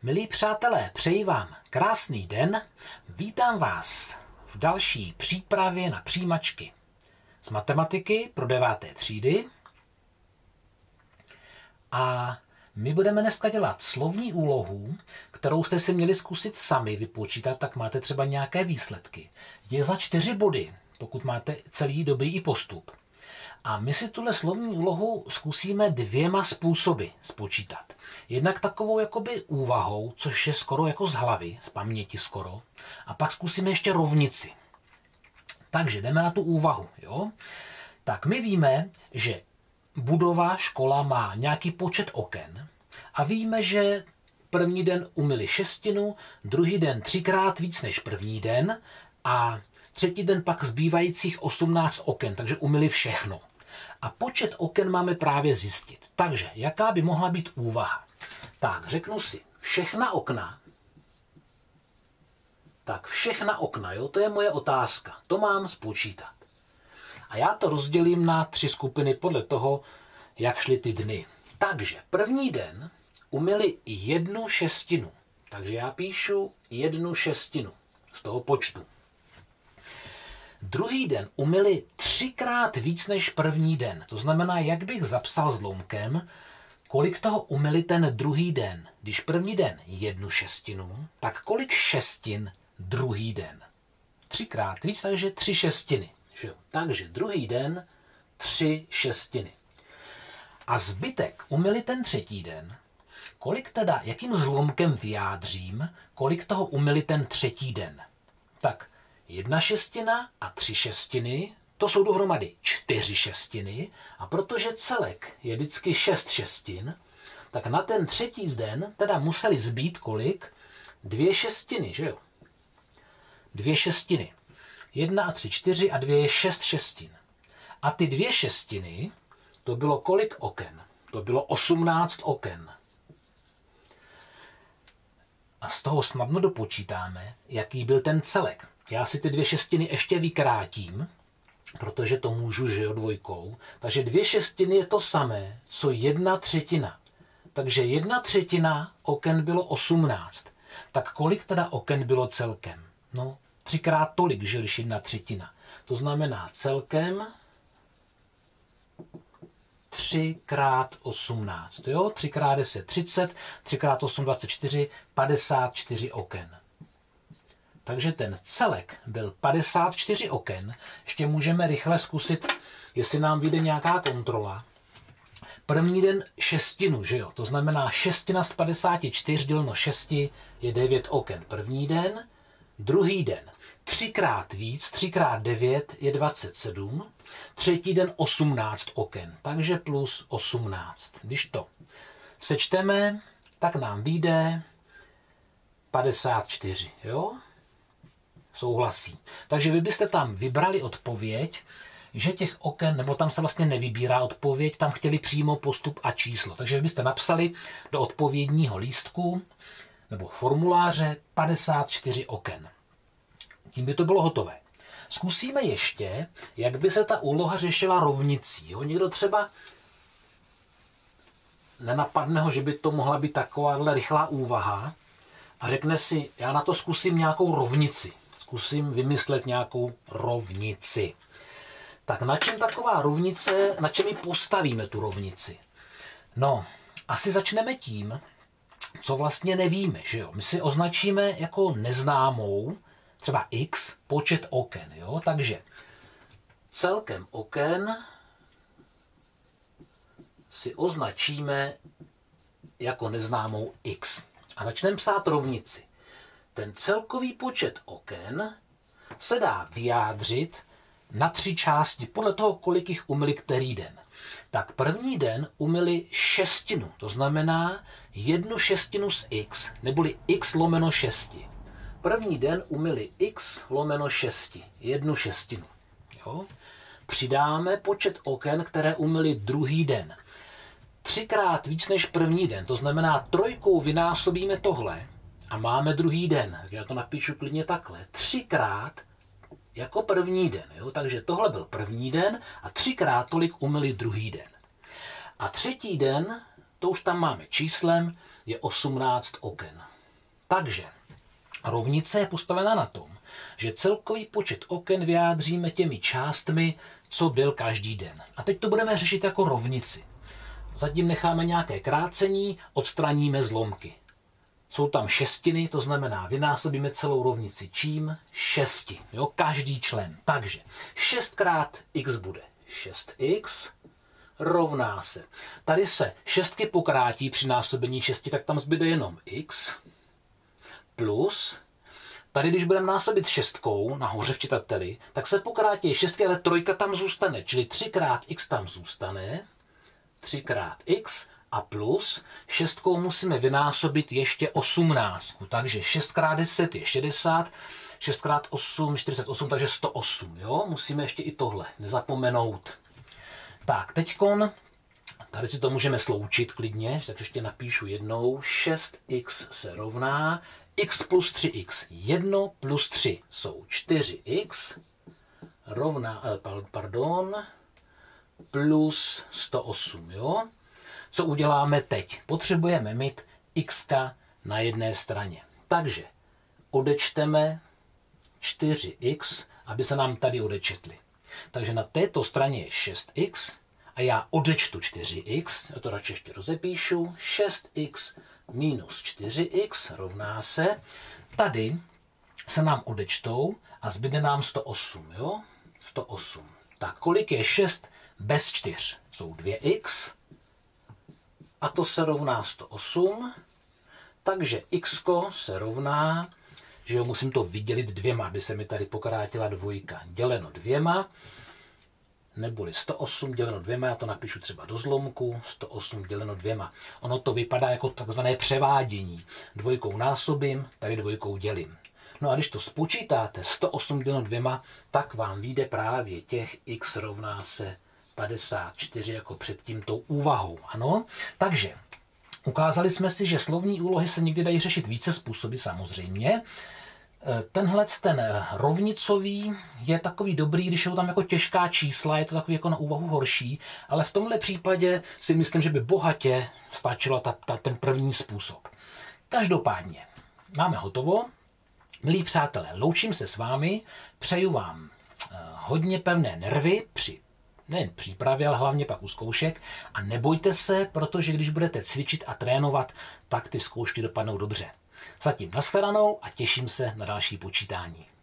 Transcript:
Milí přátelé, přeji vám krásný den. Vítám vás v další přípravě na přijímačky z matematiky pro 9. třídy. A my budeme dneska dělat slovní úlohu, kterou jste si měli zkusit sami vypočítat, tak máte třeba nějaké výsledky. Je za 4 body, pokud máte celý dobrý i postup. A my si tuhle slovní úlohu zkusíme 2 způsoby spočítat. Jednak takovou jakoby úvahou, což je skoro jako z hlavy, z paměti skoro. A pak zkusíme ještě rovnici. Takže jdeme na tu úvahu. Jo? Tak my víme, že budova, škola má nějaký počet oken a víme, že první den umyli 6, druhý den 3krát víc než první den a třetí den pak zbývajících 18 oken, takže umyli všechno. A počet oken máme právě zjistit. Takže jaká by mohla být úvaha? Tak, řeknu si všechna okna. Tak všechna okna, jo, to je moje otázka. To mám spočítat. A já to rozdělím na 3 skupiny podle toho, jak šly ty dny. Takže první den umyli 1/6. Takže já píšu 1/6 z toho počtu. Druhý den umyli 3krát víc než první den. To znamená, jak bych zapsal zlomkem, kolik toho umyli ten druhý den. Když první den 1/6, tak kolik šestin druhý den? 3krát víc, takže 3/6. Že jo? Takže druhý den 3/6. A zbytek umyli ten třetí den. Kolik teda, jakým zlomkem vyjádřím, kolik toho umyli ten třetí den? Tak 1/6 a 3/6, to jsou dohromady 4/6 a protože celek je vždycky 6/6, tak na ten třetí den teda museli zbýt kolik? 2/6, že jo? 2/6. 1 a 3, 4 a 2 je 6/6. A ty 2/6, to bylo kolik oken? To bylo 18 oken. A z toho snadno dopočítáme, jaký byl ten celek. Já si ty 2/6 ještě vykrátím, protože to můžu, že jo, 2. Takže 2/6 je to samé, co 1/3. Takže 1/3 oken bylo 18. Tak kolik teda oken bylo celkem? No, 3krát tolik, že když 1/3. To znamená celkem 3x18. Jo? 3x10 30, 3x8 24, 54 oken. Takže ten celek byl 54 oken. Ještě můžeme rychle zkusit, jestli nám vyjde nějaká kontrola. První den 6, že jo? To znamená 6 z 54 děleno 6 je 9 oken. První den, druhý den 3krát víc, 3x9 je 27. Třetí den 18 oken, takže plus 18. Když to sečteme, tak nám vyjde 54, jo? Souhlasí. Takže vy byste tam vybrali odpověď, že těch oken, nebo tam se vlastně nevybírá odpověď, tam chtěli přímo postup a číslo. Takže vy byste napsali do odpovědního lístku nebo formuláře 54 oken. Tím by to bylo hotové. Zkusíme ještě, jak by se ta úloha řešila rovnicí. Jo? Někdo třeba nenapadne ho, že by to mohla být takováhle rychlá úvaha a řekne si, já na to zkusím nějakou rovnici. Zkusím vymyslet nějakou rovnici. Tak na čem taková rovnice, na čem ji postavíme tu rovnici? No, asi začneme tím, co vlastně nevíme, že jo? My si označíme jako neznámou třeba x počet oken, jo? Takže celkem oken si označíme jako neznámou x. A začneme psát rovnici. Ten celkový počet oken se dá vyjádřit na 3 části, podle toho, kolik jich umyli který den. Tak první den umyli 6, to znamená 1/6 z x, neboli x lomeno 6. První den umyli x lomeno 6, 1/6. Jo? Přidáme počet oken, které umyli druhý den. 3krát víc než první den, to znamená 3 vynásobíme tohle a máme druhý den. Já to napíšu klidně takhle. 3krát jako první den. Jo? Takže tohle byl první den a 3krát tolik umyli druhý den. A třetí den, to už tam máme číslem, je 18 oken. Takže rovnice je postavena na tom, že celkový počet oken vyjádříme těmi částmi, co byl každý den. A teď to budeme řešit jako rovnici. Zatím necháme nějaké krácení, odstraníme zlomky. Jsou tam šestiny, to znamená, vynásobíme celou rovnici čím? 6. Jo, každý člen. Takže 6 krát x bude 6x rovná se. Tady se šestky pokrátí při násobení 6, tak tam zbyde jenom x plus. Tady, když budeme násobit šestkou nahoře v čitateli, tak se pokrátí šestky, ale trojka tam zůstane. Čili 3 krát x tam zůstane. 3 krát x a plus šestkou musíme vynásobit ještě 18. Takže 6 krát 10 je 60, 6 krát 8 48, takže 108. Jo? Musíme ještě i tohle nezapomenout. Tak, teďkon, tady si to můžeme sloučit klidně, takže ještě napíšu jednou. 6x se rovná x plus 3x. 1 plus 3 jsou 4x rovná, plus 108, jo? Co uděláme teď? Potřebujeme mít x na jedné straně. Takže odečteme 4x, aby se nám tady odečetli. Takže na této straně je 6x a já odečtu 4x, já to radši ještě rozepíšu, 6x minus 4x rovná se, tady se nám odečtou a zbyde nám 108, jo? 108. Tak kolik je 6 bez 4? Jsou 2x a to se rovná 108, takže x se rovná, že jo, musím to vydělit 2, aby se mi tady pokrátila dvojka, děleno 2, neboli 108 děleno 2, já to napíšu třeba do zlomku, 108 děleno 2. Ono to vypadá jako takzvané převádění. Dvojkou násobím, tady dvojkou dělím. No a když to spočítáte 108 děleno 2, tak vám vyjde právě těch x rovná se 54 jako před tímto úvahou. Ano? Takže ukázali jsme si, že slovní úlohy se někdy dají řešit více způsoby samozřejmě. Tenhle ten rovnicový je takový dobrý, když jsou tam jako těžká čísla, je to takový jako na úvahu horší, ale v tomhle případě si myslím, že by bohatě stačila ten první způsob. Každopádně máme hotovo. Milí přátelé, loučím se s vámi, přeju vám hodně pevné nervy při nejen přípravě, ale hlavně pak u zkoušek a nebojte se, protože když budete cvičit a trénovat, tak ty zkoušky dopadnou dobře. Zatím nashledanou a těším se na další počítání.